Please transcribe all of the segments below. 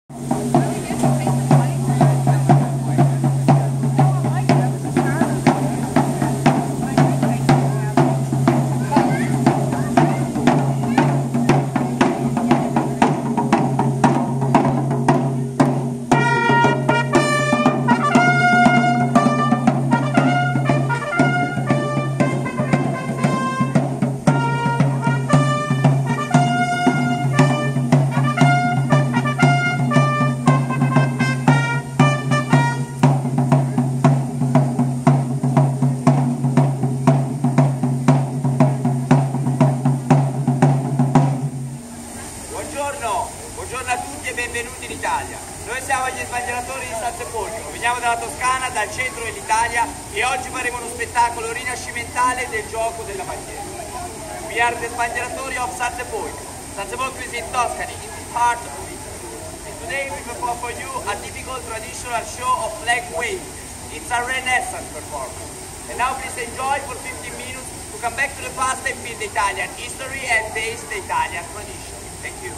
Buongiorno a tutti e benvenuti in Italia. Noi siamo gli sbandieratori di San Sepolcro, veniamo dalla Toscana, dal centro dell'Italia e oggi faremo uno spettacolo rinascimentale del gioco della bandiera. We are the sbandieratori of San Sepolcro. San Sepolcro is in Tuscany, in the heart of Italy. And today we perform for you a typical traditional show of flag waving. It's a Renaissance performance. And now please enjoy for 15 minutes to come back to the past and feel the Italian history and taste the Italian tradition. Thank you.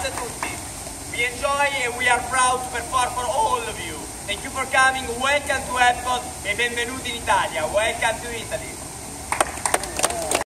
Grazie a tutti. We enjoy and we are proud to perform for all of you. Thank you for coming. Welcome to Epcot e benvenuti in Italia. Welcome to Italy.